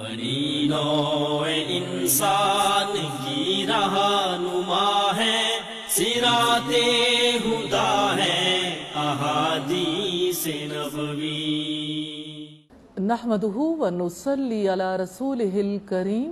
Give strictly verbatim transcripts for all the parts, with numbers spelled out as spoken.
اپنی نوع انسان کی رہنما ہے، صراط ہدی ہے احادیث نبوی۔ نحمدہ ونصلی علی رسولہ الکریم،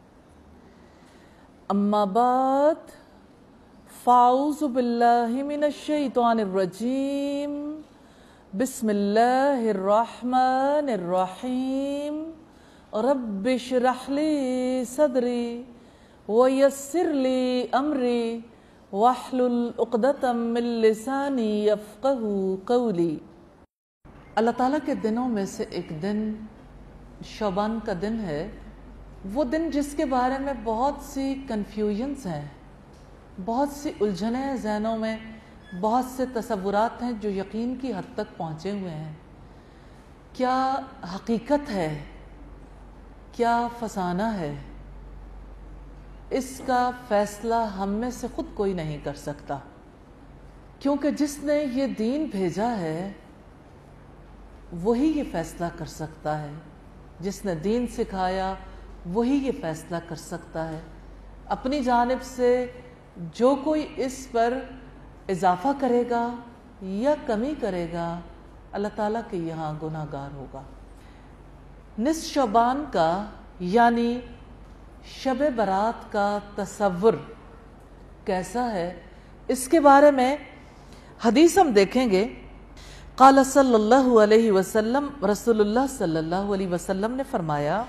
اما بعد فاعوذ باللہ من الشیطان الرجیم، بسم اللہ الرحمن الرحیم۔ رب اشرح لی صدری ویسر لی امری واحلل عقدۃ من لسانی یفقہوا قولی۔ اللہ تعالیٰ کے دنوں میں سے ایک دن شعبان کا دن ہے، وہ دن جس کے بارے میں بہت سی کنفیوژنز ہیں، بہت سی الجھنیں ذہنوں میں، بہت سے تصورات ہیں جو یقین کی حد تک پہنچے ہوئے ہیں۔ کیا حقیقت ہے؟ کیا فسانہ ہے؟ اس کا فیصلہ ہم میں سے خود کوئی نہیں کر سکتا، کیونکہ جس نے یہ دین بھیجا ہے وہی یہ فیصلہ کر سکتا ہے، جس نے دین سکھایا وہی یہ فیصلہ کر سکتا ہے۔ اپنی جانب سے جو کوئی اس پر اضافہ کرے گا یا کمی کرے گا، اللہ تعالیٰ کے یہاں گناہ گار ہوگا۔ نصف شعبان کا یعنی شب برات کا تصور کیسا ہے، اس کے بارے میں حدیث ہم دیکھیں گے۔ قال صلی اللہ علیہ وسلم، رسول اللہ صلی اللہ علیہ وسلم نے فرمایا،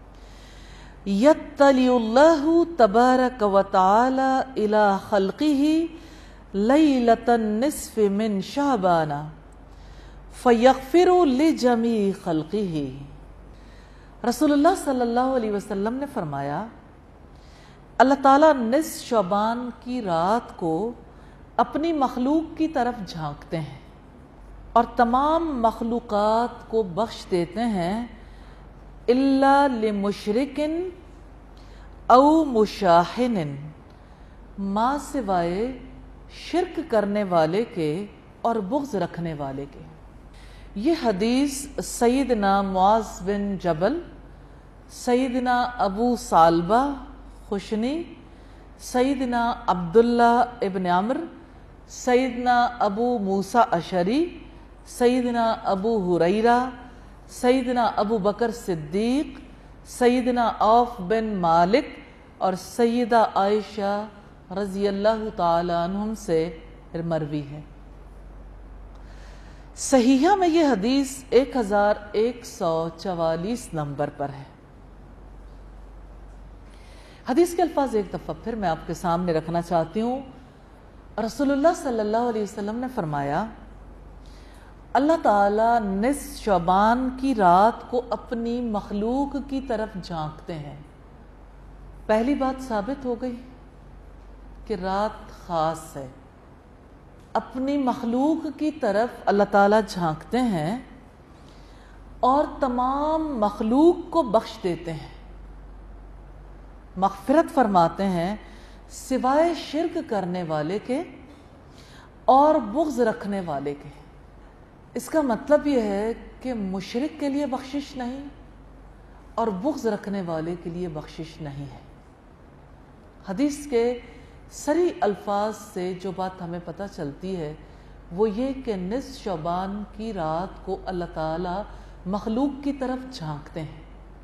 یطلع اللہ تبارک و تعالی الی خلقہ لیلۃ النصف من شعبان فیغفر لجمیع خلقہ۔ رسول اللہ صلی اللہ علیہ وسلم نے فرمایا، اللہ تعالیٰ نصف شعبان کی رات کو اپنی مخلوق کی طرف جھانکتے ہیں اور تمام مخلوقات کو بخش دیتے ہیں، الا لمشرک او مشاحن، ما سوائے شرک کرنے والے کے اور بغض رکھنے والے کے۔ یہ حدیث سیدنا معاذ بن جبل، سیدنا ابو ثعلبہ خشنی، سیدنا عبداللہ ابن عمرو، سیدنا ابو موسیٰ اشعری، سیدنا ابو ہریرہ، سیدنا ابو بکر صدیق، سیدنا عوف بن مالک اور سیدہ عائشہ رضی اللہ تعالی عنہم سے مروی ہے۔ صحیحہ میں یہ حدیث ایک ہزار ایک سو چوالیس نمبر پر ہے۔ حدیث کے الفاظ ایک دفعہ پھر میں آپ کے سامنے رکھنا چاہتی ہوں۔ رسول اللہ صلی اللہ علیہ وسلم نے فرمایا، اللہ تعالیٰ نصف شعبان کی رات کو اپنی مخلوق کی طرف جھانکتے ہیں۔ پہلی بات ثابت ہو گئی کہ رات خاص ہے، اپنی مخلوق کی طرف اللہ تعالیٰ جھانکتے ہیں اور تمام مخلوق کو بخش دیتے ہیں، مغفرت فرماتے ہیں سوائے شرک کرنے والے کے اور بغض رکھنے والے کے۔ اس کا مطلب یہ ہے کہ مشرک کے لیے بخشش نہیں اور بغض رکھنے والے کے لیے بخشش نہیں ہے۔ حدیث کے صریح الفاظ سے جو بات ہمیں پتہ چلتی ہے وہ یہ کہ نصف شعبان کی رات کو اللہ تعالیٰ مخلوق کی طرف جھانکتے ہیں۔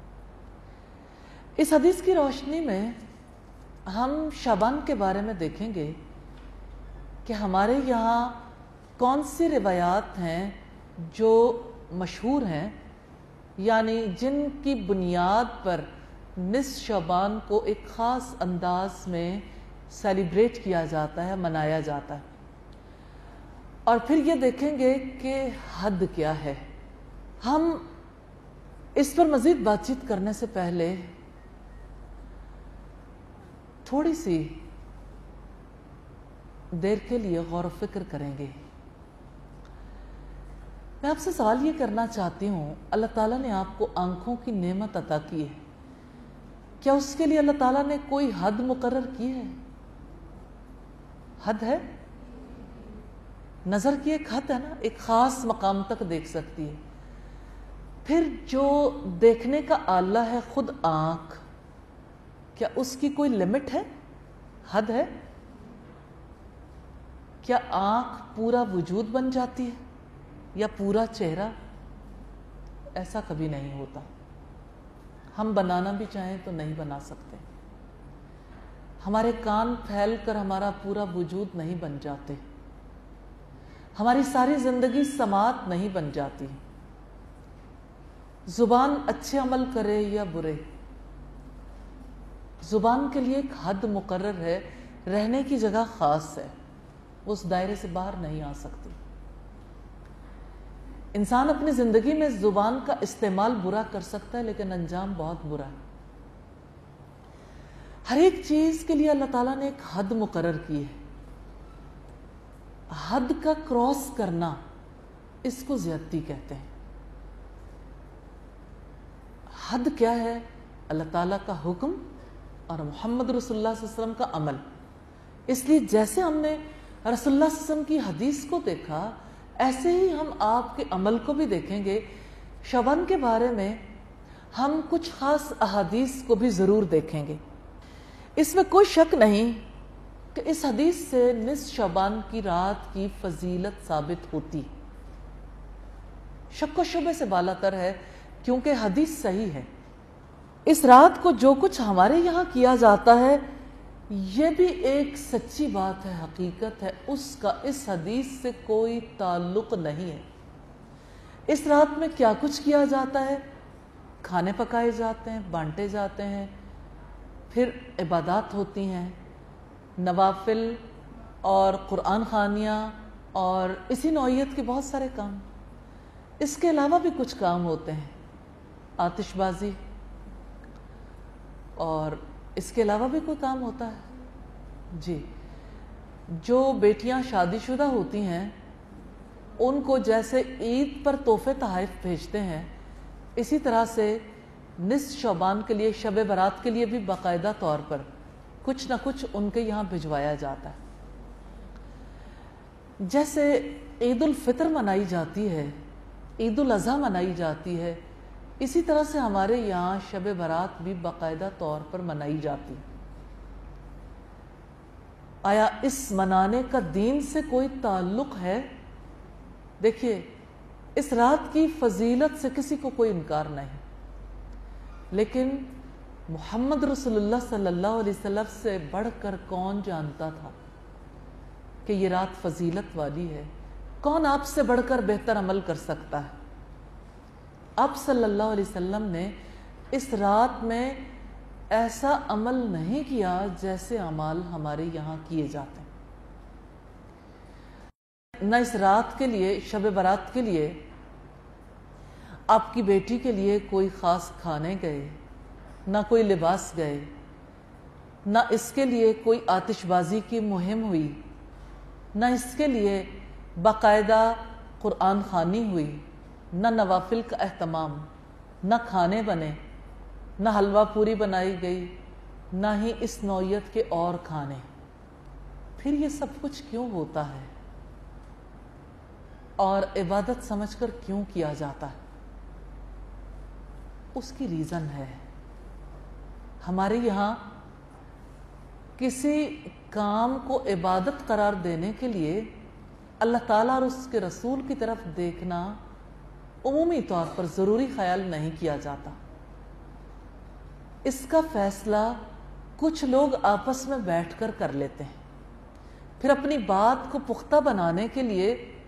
اس حدیث کی روشنی میں ہم شعبان کے بارے میں دیکھیں گے کہ ہمارے یہاں کون سی روایات ہیں جو مشہور ہیں، یعنی جن کی بنیاد پر نصف شعبان کو ایک خاص انداز میں سیلیبریٹ کیا جاتا ہے، منایا جاتا ہے، اور پھر یہ دیکھیں گے کہ حد کیا ہے۔ ہم اس پر مزید بات چیت کرنے سے پہلے تھوڑی سی دیر کے لیے غور و فکر کریں گے۔ میں آپ سے سوال یہ کرنا چاہتی ہوں، اللہ تعالیٰ نے آپ کو آنکھوں کی نعمت عطا کی ہے، کیا اس کے لیے اللہ تعالیٰ نے کوئی حد مقرر کی ہے؟ حد ہے؟ نظر کی ایک حد ہے نا، ایک خاص مقام تک دیکھ سکتی ہے۔ پھر جو دیکھنے کا آلہ ہے خود آنکھ، کیا اس کی کوئی لمٹ ہے، حد ہے؟ کیا آنکھ پورا وجود بن جاتی ہے یا پورا چہرہ؟ ایسا کبھی نہیں ہوتا. ہم بنانا بھی چاہیں تو نہیں بنا سکتے. ہمارے کان پھیل کر ہمارا پورا وجود نہیں بن جاتے. ہماری ساری زندگی سماعت نہیں بن جاتی. زبان اچھے عمل کرے یا برے، زبان کے لیے ایک حد مقرر ہے، رہنے کی جگہ خاص ہے، اس دائرے سے باہر نہیں آ سکتی. انسان اپنی زندگی میں زبان کا استعمال برا کر سکتا ہے لیکن انجام بہت برا ہے. ہر ایک چیز کے لیے اللہ تعالیٰ نے ایک حد مقرر کی ہے. حد کا کراس کرنا، اس کو زیادتی کہتے ہیں. حد کیا ہے؟ اللہ تعالیٰ کا حکم اور محمد رسول اللہ صلی اللہ علیہ وسلم کا عمل. اس لیے جیسے ہم نے رسول اللہ صلی اللہ علیہ وسلم کی حدیث کو دیکھا، ایسے ہی ہم آپ کے عمل کو بھی دیکھیں گے. شعبان کے بارے میں ہم کچھ خاص احادیث کو بھی ضرور دیکھیں گے. اس میں کوئی شک نہیں کہ اس حدیث سے نصف شعبان کی رات کی فضیلت ثابت ہوتی. شک و شبہ سے بالا تر ہے کیونکہ حدیث صحیح ہے. اس رات کو جو کچھ ہمارے یہاں کیا جاتا ہے یہ بھی ایک سچی بات ہے، حقیقت ہے. اس کا اس حدیث سے کوئی تعلق نہیں ہے. اس رات میں کیا کچھ کیا جاتا ہے؟ کھانے پکائے جاتے ہیں، بانٹے جاتے ہیں، پھر عبادات ہوتی ہیں، نوافل اور قرآن خوانیاں اور اسی نوعیت کے بہت سارے کام. اس کے علاوہ بھی کچھ کام ہوتے ہیں، آتش بازی، اور اس کے علاوہ بھی کوئی کام ہوتا ہے. جی، جو بیٹیاں شادی شدہ ہوتی ہیں ان کو جیسے عید پر تحفے تحائف بھیجتے ہیں، اسی طرح سے نصف شعبان کے لیے، شب برات کے لیے بھی باقاعدہ طور پر کچھ نہ کچھ ان کے یہاں بھجوایا جاتا ہے. جیسے عید الفطر منائی جاتی ہے، عید الاضحیٰ منائی جاتی ہے، اسی طرح سے ہمارے یہاں شب برات بھی باقاعدہ طور پر منائی جاتی. آیا اس منانے کا دین سے کوئی تعلق ہے؟ دیکھیے، اس رات کی فضیلت سے کسی کو کوئی انکار نہیں، لیکن محمد رسول اللہ صلی اللہ علیہ وسلم سے بڑھ کر کون جانتا تھا کہ یہ رات فضیلت والی ہے؟ کون آپ سے بڑھ کر بہتر عمل کر سکتا ہے؟ آپ صلی اللہ علیہ وسلم نے اس رات میں ایسا عمل نہیں کیا جیسے اعمال ہمارے یہاں کیے جاتے ہیں. نہ اس رات کے لیے، شب برات کے لیے آپ کی بیٹی کے لیے کوئی خاص کھانے گئے، نہ کوئی لباس گئے، نہ اس کے لیے کوئی آتش بازی کی مہم ہوئی، نہ اس کے لیے باقاعدہ قرآن خوانی ہوئی، نہ نوافل کا اہتمام، نہ کھانے بنے، نہ حلوہ پوری بنائی گئی، نہ ہی اس نوعیت کے اور کھانے. پھر یہ سب کچھ کیوں ہوتا ہے اور عبادت سمجھ کر کیوں کیا جاتا ہے؟ اس کی ریزن ہے. ہمارے یہاں کسی کام کو عبادت قرار دینے کے لیے اللہ تعالیٰ اور اس کے رسول کی طرف دیکھنا عمومی طور پر ضروری خیال نہیں کیا جاتا. اس کا فیصلہ کچھ لوگ آپس میں بیٹھ کر کر لیتے ہیں، پھر اپنی بات کو پختہ بنانے کے لیے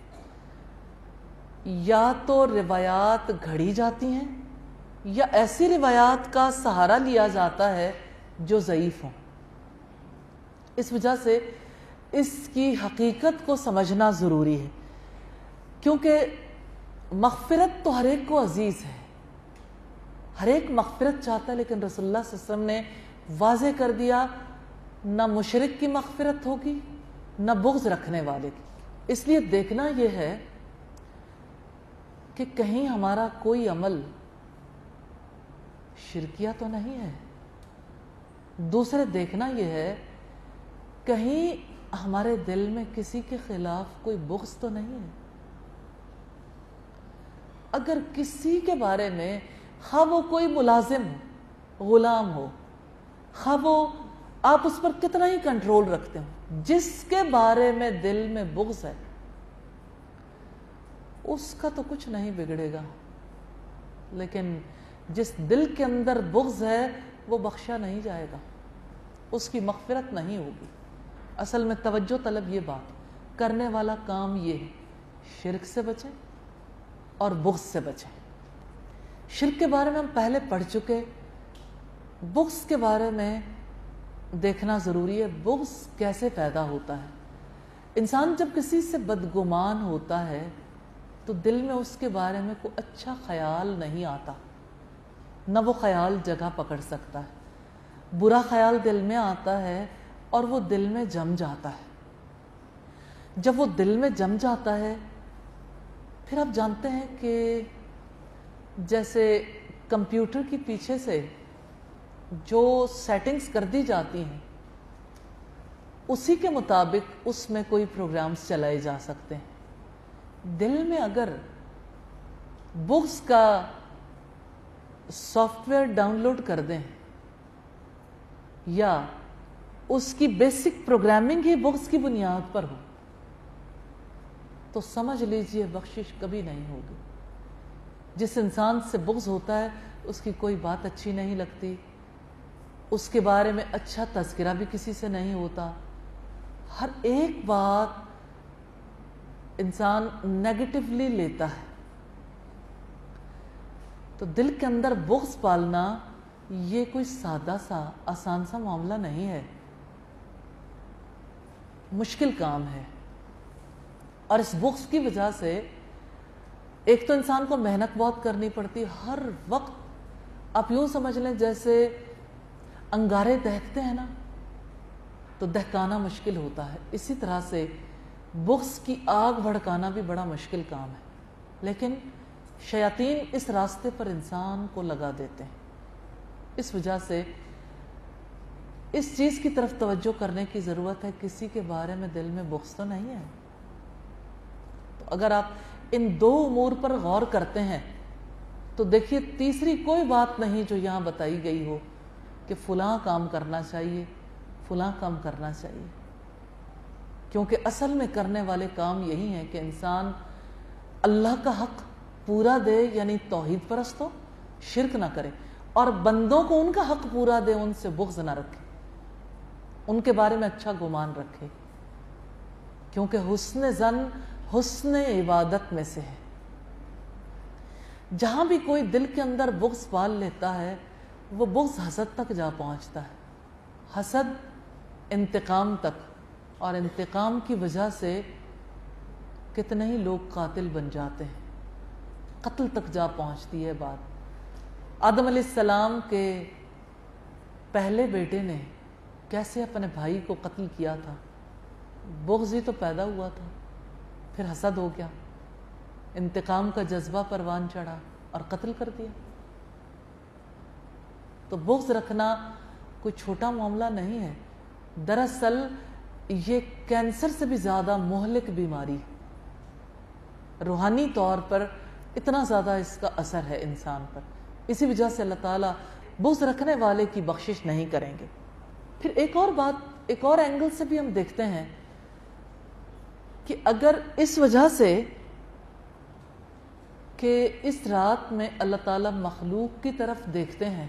یا تو روایات گھڑی جاتی ہیں یا ایسی روایات کا سہارا لیا جاتا ہے جو ضعیف ہوں. اس وجہ سے اس کی حقیقت کو سمجھنا ضروری ہے، کیونکہ مغفرت تو ہر ایک کو عزیز ہے، ہر ایک مغفرت چاہتا ہے، لیکن رسول اللہ صلی اللہ علیہ وسلم نے واضح کر دیا نہ مشرک کی مغفرت ہوگی نہ بغض رکھنے والے کی. اس لیے دیکھنا یہ ہے کہ کہیں ہمارا کوئی عمل شرکیہ تو نہیں ہے. دوسرے دیکھنا یہ ہے کہیں ہمارے دل میں کسی کے خلاف کوئی بغض تو نہیں ہے. اگر کسی کے بارے میں خواہ وہ کوئی ملازم ہو، غلام ہو، خواہ وہ آپ اس پر کتنا ہی کنٹرول رکھتے ہو، جس کے بارے میں دل میں بغض ہے اس کا تو کچھ نہیں بگڑے گا، لیکن جس دل کے اندر بغض ہے وہ بخشا نہیں جائے گا، اس کی مغفرت نہیں ہوگی۔ اصل میں توجہ طلب یہ بات کرنے والا کام یہ ہے، شرک سے بچیں اور بغض سے بچیں۔ شرک کے بارے میں ہم پہلے پڑھ چکے، بغض کے بارے میں دیکھنا ضروری ہے۔ بغض کیسے پیدا ہوتا ہے؟ انسان جب کسی سے بدگمان ہوتا ہے تو دل میں اس کے بارے میں کوئی اچھا خیال نہیں آتا، نہ وہ خیال جگہ پکڑ سکتا ہے۔ برا خیال دل میں آتا ہے اور وہ دل میں جم جاتا ہے۔ جب وہ دل میں جم جاتا ہے پھر آپ جانتے ہیں کہ جیسے کمپیوٹر کی پیچھے سے جو سیٹنگز کر دی جاتی ہیں اسی کے مطابق اس میں کوئی پروگرامز چلائے جا سکتے ہیں۔ دل میں اگر بغض کا سافٹ ویئر ڈاؤن لوڈ کر دیں یا اس کی بیسک پروگرامنگ ہی بغض کی بنیاد پر ہو تو سمجھ لیجئے بخشش کبھی نہیں ہوگی۔ جس انسان سے بغض ہوتا ہے اس کی کوئی بات اچھی نہیں لگتی، اس کے بارے میں اچھا تذکرہ بھی کسی سے نہیں ہوتا، ہر ایک بات انسان نیگیٹیولی لیتا ہے۔ تو دل کے اندر بغض پالنا یہ کوئی سادہ سا آسان سا معاملہ نہیں ہے، مشکل کام ہے۔ اور اس بغض کی وجہ سے ایک تو انسان کو محنت بہت کرنی پڑتی، ہر وقت آپ یوں سمجھ لیں جیسے انگارے دہکتے ہیں نا تو دہکانا مشکل ہوتا ہے، اسی طرح سے بغض کی آگ بھڑکانا بھی بڑا مشکل کام ہے، لیکن شیاطین اس راستے پر انسان کو لگا دیتے ہیں۔ اس وجہ سے اس چیز کی طرف توجہ کرنے کی ضرورت ہے، کسی کے بارے میں دل میں بغض تو نہیں ہے۔ تو اگر آپ ان دو امور پر غور کرتے ہیں تو دیکھیے تیسری کوئی بات نہیں جو یہاں بتائی گئی ہو کہ فلاں کام کرنا چاہیے، فلاں کام کرنا چاہیے، کیونکہ اصل میں کرنے والے کام یہی ہیں کہ انسان اللہ کا حق پورا دے، یعنی توحید پرست ہو، شرک نہ کرے، اور بندوں کو ان کا حق پورا دے، ان سے بغض نہ رکھے، ان کے بارے میں اچھا گمان رکھے، کیونکہ حسن ظن حسن عبادت میں سے ہے۔ جہاں بھی کوئی دل کے اندر بغض پال لیتا ہے وہ بغض حسد تک جا پہنچتا ہے، حسد انتقام تک، اور انتقام کی وجہ سے کتنے ہی لوگ قاتل بن جاتے ہیں، قتل تک جا پہنچتی ہے بات۔ آدم علیہ السلام کے پہلے بیٹے نے کیسے اپنے بھائی کو قتل کیا تھا؟ بغض ہی تو پیدا ہوا تھا، پھر حسد ہو گیا، انتقام کا جذبہ پروان چڑھا اور قتل کر دیا۔ تو بغض رکھنا کوئی چھوٹا معاملہ نہیں ہے، دراصل یہ کینسر سے بھی زیادہ مہلک بیماری ہے، روحانی طور پر اتنا زیادہ اس کا اثر ہے انسان پر، اسی وجہ سے اللہ تعالیٰ بغض رکھنے والے کی بخشش نہیں کریں گے۔ پھر ایک اور بات، ایک اور اینگل سے بھی ہم دیکھتے ہیں کہ اگر اس وجہ سے کہ اس رات میں اللہ تعالیٰ مخلوق کی طرف دیکھتے ہیں،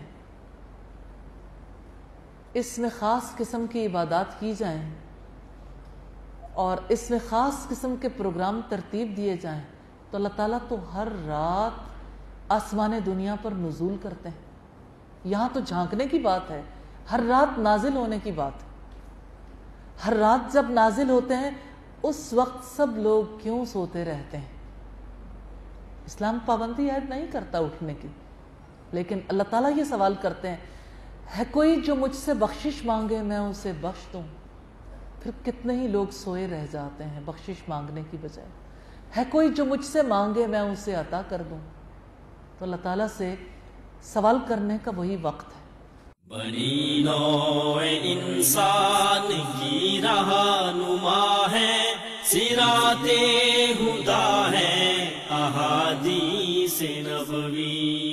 اس میں خاص قسم کی عبادات کی جائیں اور اس میں خاص قسم کے پروگرام ترتیب دیے جائیں، تو اللہ تعالیٰ تو ہر رات آسمان دنیا پر نزول کرتے ہیں۔ یہاں تو جھانکنے کی بات ہے، ہر رات نازل ہونے کی بات ہے۔ ہر رات جب نازل ہوتے ہیں اس وقت سب لوگ کیوں سوتے رہتے ہیں؟ اسلام پابندی عائد نہیں کرتا اٹھنے کی، لیکن اللہ تعالیٰ یہ سوال کرتے ہیں، ہے کوئی جو مجھ سے بخشش مانگے میں اسے بخش دوں؟ پھر کتنے ہی لوگ سوئے رہ جاتے ہیں بخشش مانگنے کی بجائے۔ ہے کوئی جو مجھ سے مانگے میں اسے عطا کر دوں؟ تو اللہ تعالیٰ سے سوال کرنے کا وہی وقت ہے۔ بنی نوع انسان کی رہنما ہے، صراط ہدیٰ ہے احادیث سے نبوی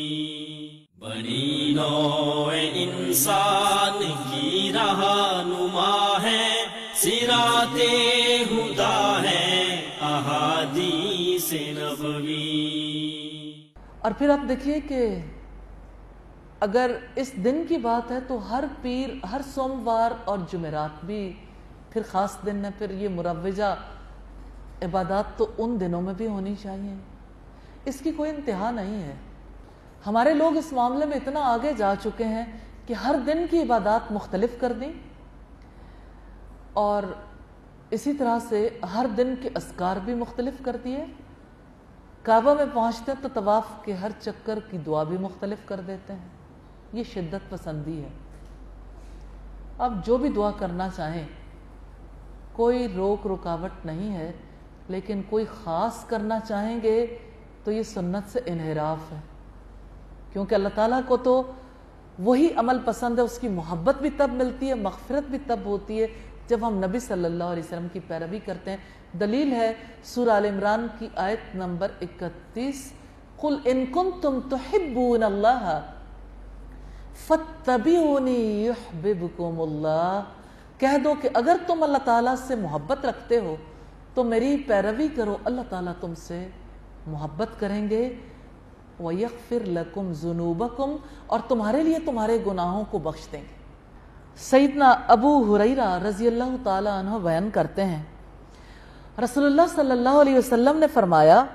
بنی نوع انسان کی رہنما ہے صراط ہدی ہے احادیث نبوی۔ اور پھر آپ دیکھیے کہ اگر اس دن کی بات ہے تو ہر پیر ہر سوموار اور جمعرات بھی پھر خاص دن ہے، پھر یہ مروجہ عبادات تو ان دنوں میں بھی ہونی چاہیے، اس کی کوئی انتہا نہیں ہے۔ ہمارے لوگ اس معاملے میں اتنا آگے جا چکے ہیں کہ ہر دن کی عبادات مختلف کر دیں، اور اسی طرح سے ہر دن کے اذکار بھی مختلف کر دیے۔ کعبہ میں پہنچتے ہیں تو طواف کے ہر چکر کی دعا بھی مختلف کر دیتے ہیں۔ یہ شدت پسندی ہے۔ اب جو بھی دعا کرنا چاہیں، کوئی روک رکاوٹ نہیں ہے، لیکن کوئی خاص کرنا چاہیں گے تو یہ سنت سے انحراف ہے، کیونکہ اللہ تعالیٰ کو تو وہی عمل پسند ہے، اس کی محبت بھی تب ملتی ہے، مغفرت بھی تب ہوتی ہے جب ہم نبی صلی اللہ علیہ وسلم کی پیروی کرتے ہیں۔ دلیل ہے سورہ آل عمران کی آیت نمبر اکتیس، قُلْ إِن كُنتُمْ تُحِبُّونَ اللَّهَ فَاتَّبِعُونِي يُحْبِبْكُمُ اللَّهُ، کہہ دو کہ اگر تم اللہ تعالیٰ سے محبت رکھتے ہو تو میری پیروی کرو، اللہ تعالیٰ تم سے محبت کریں گے، وَيَغْفِرْ لَكُمْ ذُنُوبَكُمْ، اور تمہارے لیے تمہارے گناہوں کو بخش دیں گے۔ سیدنا ابو ہریرہ رضی اللہ تعالیٰ عنہ بیان کرتے ہیں، رسول اللہ صلی اللہ علیہ وسلم نے فرمایا،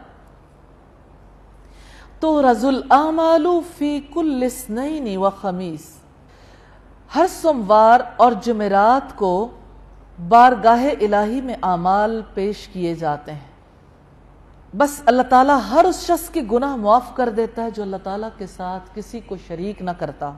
تُعْرَضُ الْأَعْمَالُ فِي كُلِّ اثْنَيْنِ وَخَمِيسٍ، ہر سوموار اور جمعرات کو بارگاہ الہی میں اعمال پیش کیے جاتے ہیں، بس اللہ تعالیٰ ہر اس شخص کے گناہ معاف کر دیتا ہے جو اللہ تعالیٰ کے ساتھ کسی کو شریک نہ کرتا،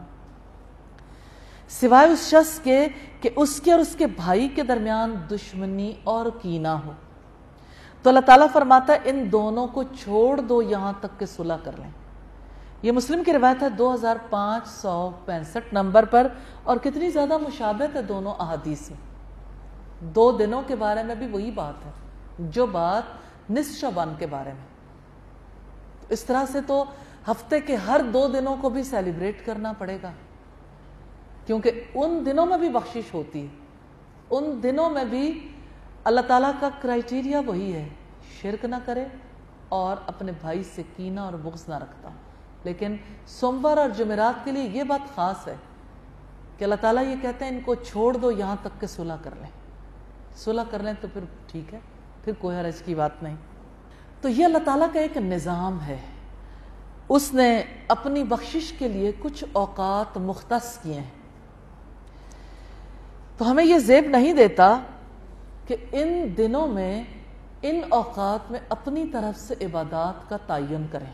سوائے اس شخص کے کہ اس کے اور اس کے بھائی کے درمیان دشمنی اور کینہ ہو، تو اللہ تعالیٰ فرماتا ہے ان دونوں کو چھوڑ دو یہاں تک کہ صلح کر لیں۔ یہ مسلم کی روایت ہے دو ہزار پانچ سو پینسٹھ نمبر پر، اور کتنی زیادہ مشابہت ہے دونوں احادیث میں۔ دو دنوں کے بارے میں بھی وہی بات ہے جو بات نصف شعبان کے بارے میں۔ اس طرح سے تو ہفتے کے ہر دو دنوں کو بھی سیلیبریٹ کرنا پڑے گا، کیونکہ ان دنوں میں بھی بخشش ہوتی ہے، ان دنوں میں بھی اللہ تعالیٰ کا کرائیٹیریا وہی ہے، شرک نہ کرے اور اپنے بھائی سے کینہ اور بغض نہ رکھتا۔ لیکن سوموار اور جمعرات کے لیے یہ بات خاص ہے کہ اللہ تعالیٰ یہ کہتے ہیں ان کو چھوڑ دو یہاں تک کہ صلح کر لیں، صلح کر لیں تو پھر ٹھیک ہے، پھر کوئی حرج کی بات نہیں۔ تو یہ اللہ تعالیٰ کا ایک نظام ہے، اس نے اپنی بخشش کے لیے کچھ اوقات مختص کیے ہیں، تو ہمیں یہ زیب نہیں دیتا کہ ان دنوں میں ان اوقات میں اپنی طرف سے عبادات کا تعین کریں۔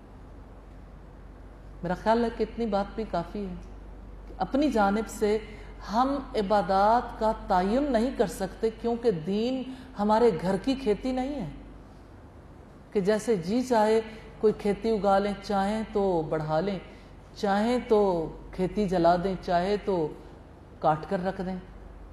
میرا خیال ہے کہ اتنی بات بھی کافی ہے کہ اپنی جانب سے ہم عبادات کا تعین نہیں کر سکتے، کیونکہ دین ہمارے گھر کی کھیتی نہیں ہے کہ جیسے جی چاہے کوئی کھیتی اگا لیں، چاہیں تو بڑھا لیں، چاہیں تو کھیتی جلا دیں، چاہے تو کاٹ کر رکھ دیں۔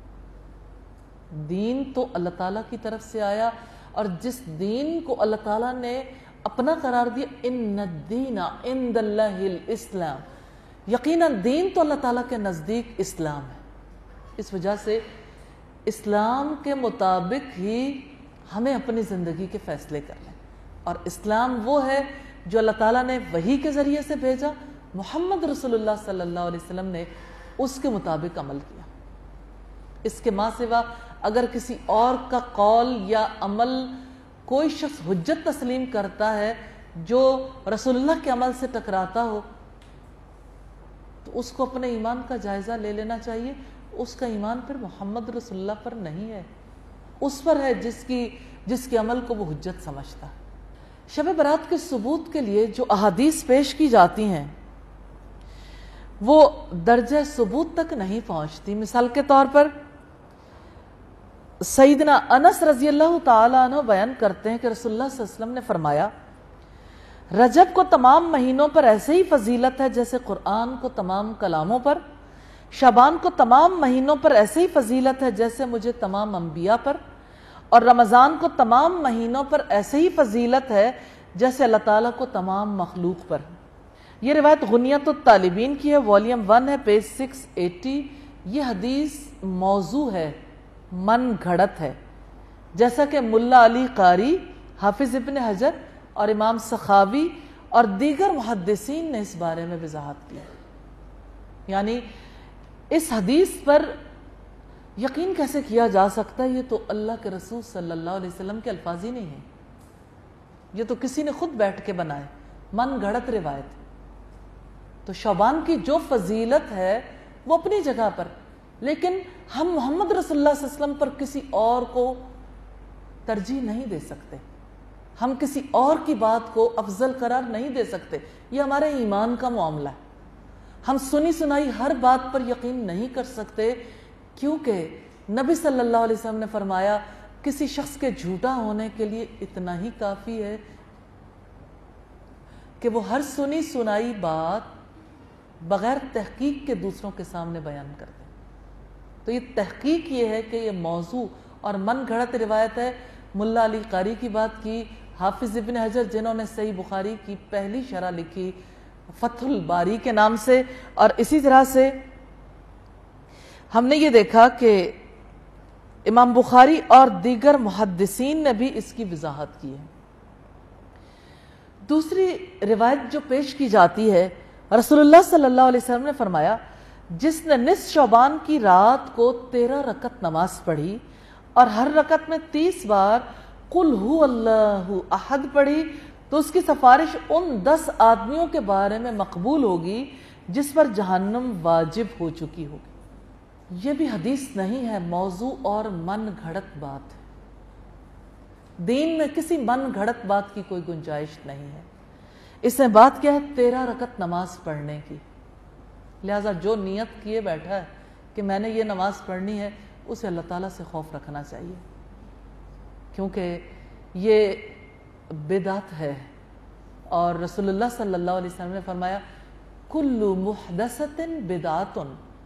دین تو اللہ تعالیٰ کی طرف سے آیا، اور جس دین کو اللہ تعالیٰ نے اپنا قرار دیا، ان الدین عند اللہ الاسلام، یقیناً دین تو اللہ تعالیٰ کے نزدیک اسلام ہے۔ اس وجہ سے اسلام کے مطابق ہی ہمیں اپنی زندگی کے فیصلے کرنے، اور اسلام وہ ہے جو اللہ تعالیٰ نے وحی کے ذریعے سے بھیجا، محمد رسول اللہ صلی اللہ علیہ وسلم نے اس کے مطابق عمل کیا۔ اس کے ماں سوا اگر کسی اور کا قول یا عمل کوئی شخص حجت تسلیم کرتا ہے جو رسول اللہ کے عمل سے ٹکراتا ہو، تو اس کو اپنے ایمان کا جائزہ لے لینا چاہیے۔ اس کا ایمان پھر محمد رسول اللہ پر نہیں ہے، اس پر ہے جس کی جس کے عمل کو وہ حجت سمجھتا ہے۔ شب برات کے ثبوت کے لیے جو احادیث پیش کی جاتی ہیں وہ درجہ ثبوت تک نہیں پہنچتی۔ مثال کے طور پر سیدنا انس رضی اللہ تعالیٰ عنہ بیان کرتے ہیں کہ رسول اللہ صلی اللہ علیہ وسلم نے فرمایا، رجب کو تمام مہینوں پر ایسے ہی فضیلت ہے جیسے قرآن کو تمام کلاموں پر، شعبان کو تمام مہینوں پر ایسے ہی فضیلت ہے جیسے مجھے تمام انبیاء پر، اور رمضان کو تمام مہینوں پر ایسے ہی فضیلت ہے جیسے اللہ تعالیٰ کو تمام مخلوق پر۔ یہ روایت غنیت الطالبین کی ہے، والیوم ون ہے، پیج سکس ایٹی۔ یہ حدیث موضوع ہے، من گھڑت ہے، جیسا کہ ملا علی قاری، حافظ ابن حجر اور امام سخاوی اور دیگر محدثین نے اس بارے میں وضاحت کی۔ یعنی اس حدیث پر یقین کیسے کیا جا سکتا ہے؟ یہ تو اللہ کے رسول صلی اللہ علیہ وسلم کے الفاظ ہی نہیں ہیں، یہ تو کسی نے خود بیٹھ کے بنائے، من گھڑت روایت۔ تو شعبان کی جو فضیلت ہے وہ اپنی جگہ پر، لیکن ہم محمد رسول اللہ صلی اللہ علیہ وسلم پر کسی اور کو ترجیح نہیں دے سکتے، ہم کسی اور کی بات کو افضل قرار نہیں دے سکتے۔ یہ ہمارے ایمان کا معاملہ ہے۔ ہم سنی سنائی ہر بات پر یقین نہیں کر سکتے، کیونکہ نبی صلی اللہ علیہ وسلم نے فرمایا کسی شخص کے جھوٹا ہونے کے لیے اتنا ہی کافی ہے کہ وہ ہر سنی سنائی بات بغیر تحقیق کے دوسروں کے سامنے بیان کر دے۔ تو یہ تحقیق یہ ہے کہ یہ موضوع اور من گھڑت روایت ہے۔ ملا علی قاری کی بات کی، حافظ ابن حجر جنہوں نے صحیح بخاری کی پہلی شرح لکھی فتح الباری کے نام سے، اور اسی طرح سے ہم نے یہ دیکھا کہ امام بخاری اور دیگر محدثین نے بھی اس کی وضاحت کی ہے۔ دوسری روایت جو پیش کی جاتی ہے، رسول اللہ صلی اللہ علیہ وسلم نے فرمایا جس نے نصف شعبان کی رات کو تیرہ رکعت نماز پڑھی اور ہر رکعت میں تیس بار قل ہو اللہ احد پڑھی تو اس کی سفارش ان دس آدمیوں کے بارے میں مقبول ہوگی جس پر جہنم واجب ہو چکی ہوگی۔ یہ بھی حدیث نہیں ہے، موضوع اور من گھڑت بات ہے۔ دین میں کسی من گھڑت بات کی کوئی گنجائش نہیں ہے۔ اس میں بات کیا ہے؟ تیرہ رکعت نماز پڑھنے کی۔ لہٰذا جو نیت کیے بیٹھا ہے کہ میں نے یہ نماز پڑھنی ہے، اسے اللہ تعالیٰ سے خوف رکھنا چاہیے، کیونکہ یہ بدعت ہے۔ اور رسول اللہ صلی اللہ علیہ وسلم نے فرمایا کل محدثۃ بدعۃ،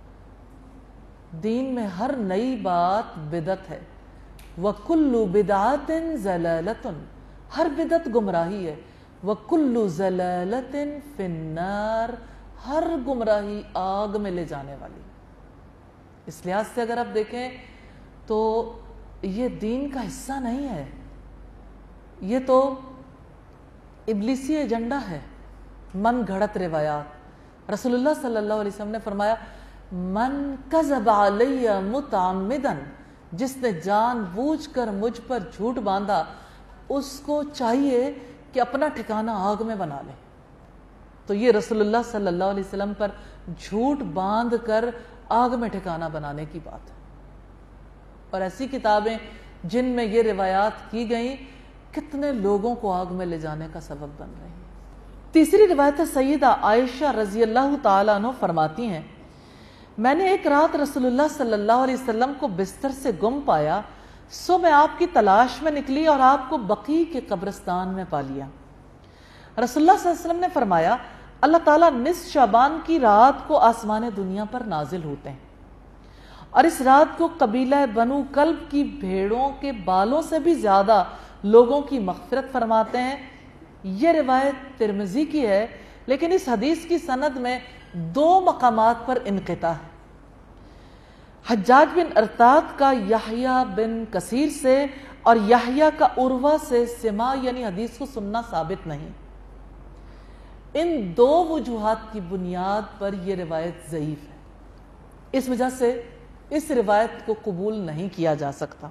دین میں ہر نئی بات بدعت ہے، وَكُلُّ بِدْعَةٍ ضَلَالَةٌ، ہر بدعت گمراہی ہے، وَكُلُّ ضَلَالَةٍ فِي النَّارِ، ہر گمراہی آگ میں لے جانے والی۔ اس لحاظ سے اگر آپ دیکھیں تو یہ دین کا حصہ نہیں ہے، یہ تو ابلیسی ایجنڈا ہے، من گھڑت روایات۔ رسول اللہ صلی اللہ علیہ وسلم نے فرمایا من کذب علی متعمدا، جس نے جان بوجھ کر مجھ پر جھوٹ باندھا اس کو چاہیے کہ اپنا ٹھکانہ آگ میں بنا لے۔ تو یہ رسول اللہ صلی اللہ علیہ وسلم پر جھوٹ باندھ کر آگ میں ٹھکانہ بنانے کی بات ہے۔ اور ایسی کتابیں جن میں یہ روایات کی گئیں کتنے لوگوں کو آگ میں لے جانے کا سبب بن رہی ہیں۔ تیسری روایت سیدہ عائشہ رضی اللہ تعالیٰ عنہ فرماتی ہیں میں نے ایک رات رسول اللہ صلی اللہ علیہ وسلم کو بستر سے گم پایا، سو میں آپ کی تلاش میں نکلی اور آپ کو بقیع کے قبرستان میں پا لیا۔ رسول اللہ صلی اللہ علیہ وسلم نے فرمایا اللہ تعالیٰ نصف شعبان کی رات کو آسمان دنیا پر نازل ہوتے ہیں، اور اس رات کو قبیلہ بنو کلب کی بھیڑوں کے بالوں سے بھی زیادہ لوگوں کی مغفرت فرماتے ہیں۔ یہ روایت ترمذی کی ہے، لیکن اس حدیث کی سند میں دو مقامات پر انقطاع ہے۔ حجاج بن ارطاط کا یحییٰ بن کثیر سے اور یحییٰ کا عروہ سے سماع یعنی حدیث کو سننا ثابت نہیں۔ ان دو وجوہات کی بنیاد پر یہ روایت ضعیف ہے، اس وجہ سے اس روایت کو قبول نہیں کیا جا سکتا۔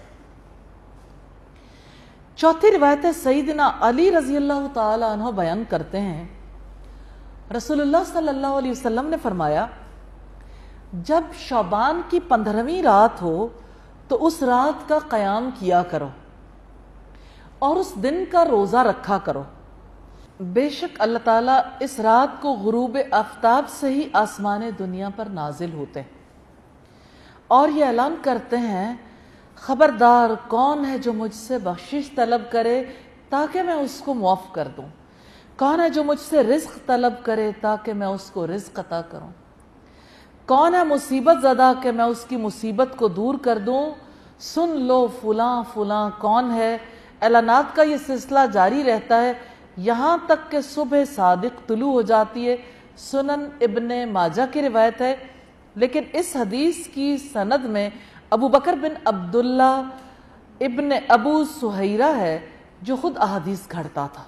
چوتھی روایت سیدنا علی رضی اللہ تعالی عنہ بیان کرتے ہیں رسول اللہ صلی اللہ علیہ وسلم نے فرمایا جب شعبان کی پندرہویں رات ہو تو اس رات کا قیام کیا کرو اور اس دن کا روزہ رکھا کرو، بے شک اللہ تعالیٰ اس رات کو غروب آفتاب سے ہی آسمان دنیا پر نازل ہوتے ہیں اور یہ اعلان کرتے ہیں خبردار کون ہے جو مجھ سے بخشش طلب کرے تاکہ میں اس کو معاف کر دوں، کون ہے جو مجھ سے رزق طلب کرے تاکہ میں اس کو رزق عطا کروں، کون ہے مصیبت زدہ کہ میں اس کی مصیبت کو دور کر دوں، سن لو فلاں فلاں کون ہے، اعلانات کا یہ سلسلہ جاری رہتا ہے یہاں تک کہ صبح صادق طلوع ہو جاتی ہے۔ سنن ابن ماجہ کی روایت ہے، لیکن اس حدیث کی سند میں ابو بکر بن عبداللہ ابن ابو سہیرہ ہے جو خود احادیث گھڑتا تھا۔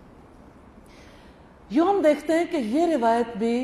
یوں ہم دیکھتے ہیں کہ یہ روایت بھی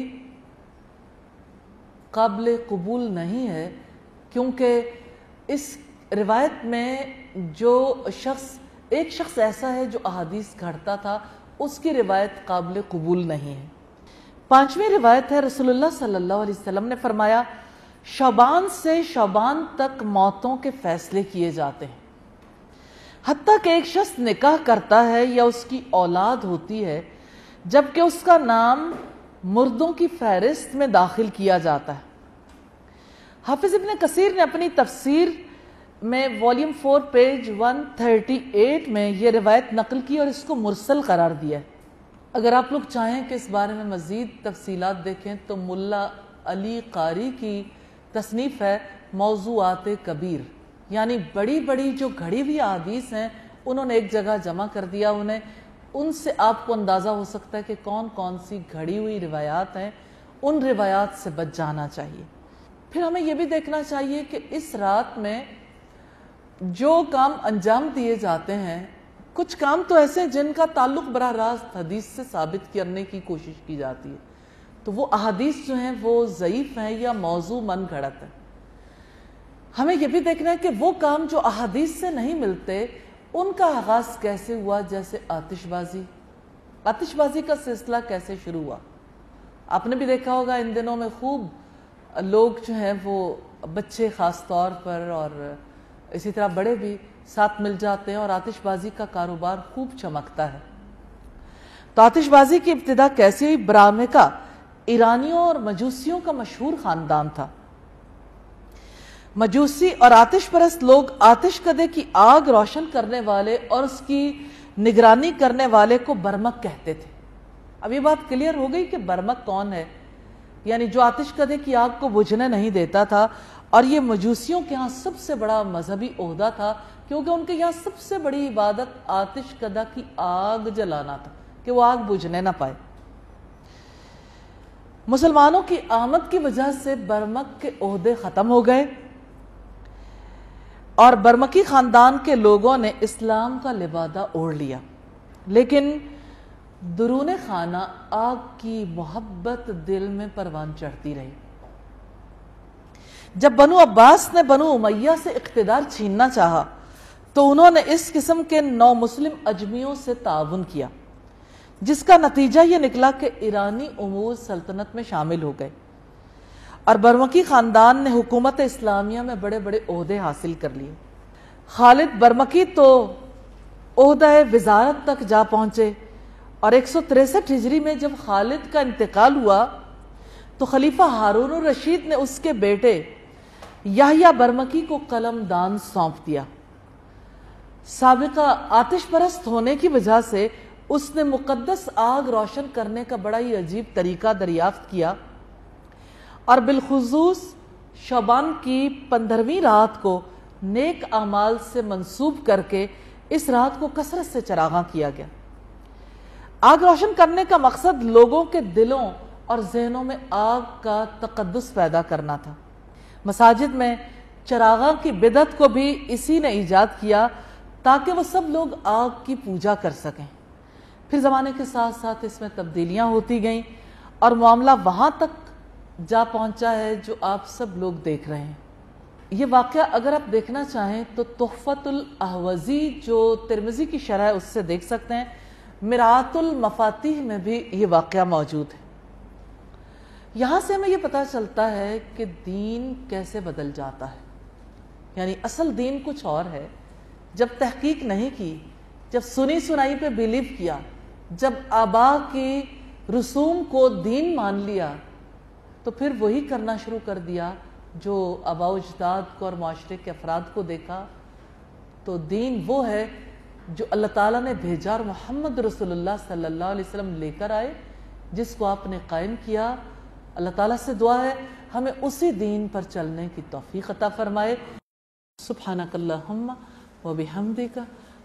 قابل قبول نہیں ہے، کیونکہ اس روایت میں جو شخص ایک شخص ایسا ہے جو احادیث گھڑتا تھا، اس کی روایت قابل قبول نہیں ہے۔ پانچویں روایت ہے، رسول اللہ صلی اللہ علیہ وسلم نے فرمایا شعبان سے شعبان تک موتوں کے فیصلے کیے جاتے ہیں، حتیٰ کہ ایک شخص نکاح کرتا ہے یا اس کی اولاد ہوتی ہے جبکہ اس کا نام مردوں کی فہرست میں داخل کیا جاتا ہے۔ حافظ ابن کثیر نے اپنی تفسیر میں volume four page one thirty eight میں یہ روایت نقل کی اور اس کو مرسل قرار دیا ہے۔ اگر آپ لوگ چاہیں کہ اس بارے میں مزید تفصیلات دیکھیں تو ملا علی قاری کی تصنیف ہے موضوعات کبیر، یعنی بڑی بڑی جو گھڑی ہوئی احادیث ہیں انہوں نے ایک جگہ جمع کر دیا انہیں، ان سے آپ کو اندازہ ہو سکتا ہے کہ کون کون سی گھڑی ہوئی روایات ہیں، ان روایات سے بچ جانا چاہیے۔ پھر ہمیں یہ بھی دیکھنا چاہیے کہ اس رات میں جو کام انجام دیے جاتے ہیں، کچھ کام تو ایسے ہیں جن کا تعلق براہ راست حدیث سے ثابت کرنے کی کوشش کی جاتی ہے، تو وہ احادیث جو ہیں وہ ضعیف ہیں یا موضوع من گھڑت ہیں۔ ہمیں یہ بھی دیکھنا ہے کہ وہ کام جو احادیث سے نہیں ملتے ان کا آغاز کیسے ہوا، جیسے آتش بازی آتش بازی کا سلسلہ کیسے شروع ہوا۔ آپ نے بھی دیکھا ہوگا ان دنوں میں خوب لوگ جو ہیں وہ بچے خاص طور پر اور اسی طرح بڑے بھی ساتھ مل جاتے ہیں اور آتش بازی کا کاروبار خوب چمکتا ہے۔ تو آتش بازی کی ابتدا کیسی ہوئی؟ برامکا ایرانیوں اور مجوسیوں کا مشہور خاندان تھا۔ مجوسی اور آتش پرست لوگ آتش کدے کی آگ روشن کرنے والے اور اس کی نگرانی کرنے والے کو برمک کہتے تھے۔ اب یہ بات کلیئر ہو گئی کہ برمک کون ہے، یعنی جو آتش کدے کی آگ کو بجھنے نہیں دیتا تھا، اور یہ مجوسیوں کے ہاں سب سے بڑا مذہبی عہدہ تھا، کیونکہ ان کے یہاں سب سے بڑی عبادت آتش کدہ کی آگ جلانا تھا کہ وہ آگ بجھنے نہ پائے۔ مسلمانوں کی آمد کی وجہ سے برمک کے عہدے ختم ہو گئے اور برمکی خاندان کے لوگوں نے اسلام کا لبادہ اوڑھ لیا، لیکن درون خانہ آگ کی محبت دل میں پروان چڑھتی رہی۔ جب بنو عباس نے بنو امیہ سے اقتدار چھیننا چاہا تو انہوں نے اس قسم کے نو مسلم اجمیوں سے تعاون کیا، جس کا نتیجہ یہ نکلا کہ ایرانی امور سلطنت میں شامل ہو گئے اور برمکی خاندان نے حکومت اسلامیہ میں بڑے بڑے عہدے حاصل کر لیے۔ خالد برمکی تو عہدہ وزارت تک جا پہنچے، اور ایک سو تریسٹھ ہجری میں جب خالد کا انتقال ہوا تو خلیفہ ہارون الرشید نے اس کے بیٹے یحییٰ برمکی کو قلم دان سونپ دیا۔ سابقہ آتش پرست ہونے کی وجہ سے اس نے مقدس آگ روشن کرنے کا بڑا ہی عجیب طریقہ دریافت کیا، اور بالخصوص شعبان کی پندرہویں رات کو نیک اعمال سے منسوب کر کے اس رات کو کثرت سے چراغاں کیا گیا۔ آگ روشن کرنے کا مقصد لوگوں کے دلوں اور ذہنوں میں آگ کا تقدس پیدا کرنا تھا۔ مساجد میں چراغاں کی بدعت کو بھی اسی نے ایجاد کیا تاکہ وہ سب لوگ آگ کی پوجا کر سکیں۔ پھر زمانے کے ساتھ ساتھ اس میں تبدیلیاں ہوتی گئیں اور معاملہ وہاں تک جا پہنچا ہے جو آپ سب لوگ دیکھ رہے ہیں۔ یہ واقعہ اگر آپ دیکھنا چاہیں تو تحفۃ الاحوزی جو ترمذی کی شرح ہے اس سے دیکھ سکتے ہیں، مرآۃ المفاتیح میں بھی یہ واقعہ موجود ہے۔ یہاں سے ہمیں یہ پتہ چلتا ہے کہ دین کیسے بدل جاتا ہے، یعنی اصل دین کچھ اور ہے۔ جب تحقیق نہیں کی، جب سنی سنائی پہ بیلیو کیا، جب آبا کی رسوم کو دین مان لیا، تو پھر وہی کرنا شروع کر دیا جو آبا و اجداد کو اور معاشرے کے افراد کو دیکھا۔ تو دین وہ ہے جو اللہ تعالیٰ نے بھیجا اور محمد رسول اللہ صلی اللہ علیہ وسلم لے کر آئے، جس کو آپ نے قائم کیا۔ اللہ تعالیٰ سے دعا ہے ہمیں اسی دین پر چلنے کی توفیق عطا فرمائے۔ سبحانک اللہم و بحمدک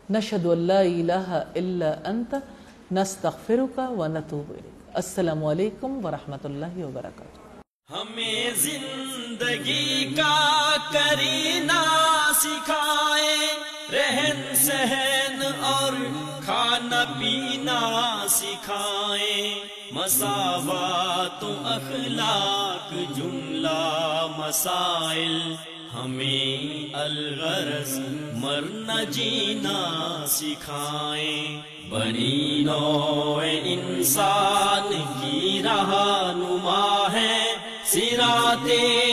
نشہد ان لا الہ الا انت نستغفرک و نتوب الیک۔ السلام علیکم ورحمۃ اللہ وبرکاتہ۔ ہمیں زندگی کا کرینہ سکھائے، رہن سہن اور کھانا پینا سکھائے، مساوات و اخلاق جملہ مسائل، ہمیں الغرض مرنا جینا سکھائیں۔ بنی نوع انسان کی رہنما ہے صراط